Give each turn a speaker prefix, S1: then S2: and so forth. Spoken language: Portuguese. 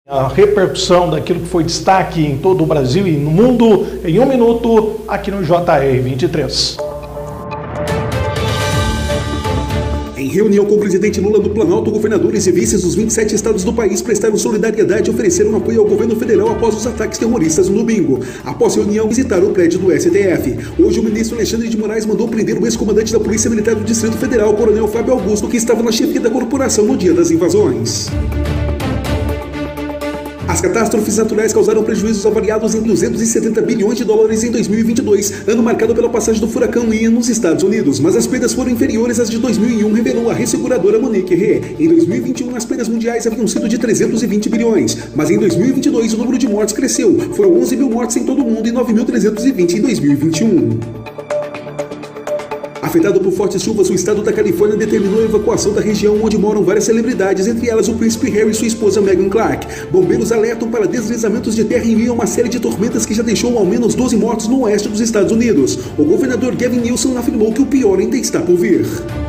S1: A repercussão daquilo que foi destaque em todo o Brasil e no mundo em 1 minuto aqui no JR 23.
S2: Em reunião com o presidente Lula no Planalto, governadores e vices dos 27 estados do país prestaram solidariedade e ofereceram apoio ao governo federal após os ataques terroristas no domingo. Após a reunião, visitaram o prédio do STF. Hoje, o ministro Alexandre de Moraes mandou prender o ex-comandante da Polícia Militar do Distrito Federal, Coronel Fábio Augusto, que estava na chefia da corporação no dia das invasões. As catástrofes naturais causaram prejuízos avaliados em 270 bilhões de dólares em 2022, ano marcado pela passagem do furacão Ian nos Estados Unidos, mas as perdas foram inferiores às de 2001, revelou a resseguradora Monique Re. Em 2021, as perdas mundiais haviam sido de 320 bilhões, mas em 2022 o número de mortes cresceu. Foram 11 mil mortes em todo o mundo e 9.320 em 2021. Afetado por fortes chuvas, o estado da Califórnia determinou a evacuação da região onde moram várias celebridades, entre elas o príncipe Harry e sua esposa Meghan Clark. Bombeiros alertam para deslizamentos de terra em meio a uma série de tormentas que já deixou ao menos 12 mortos no oeste dos Estados Unidos. O governador Gavin Newsom afirmou que o pior ainda está por vir.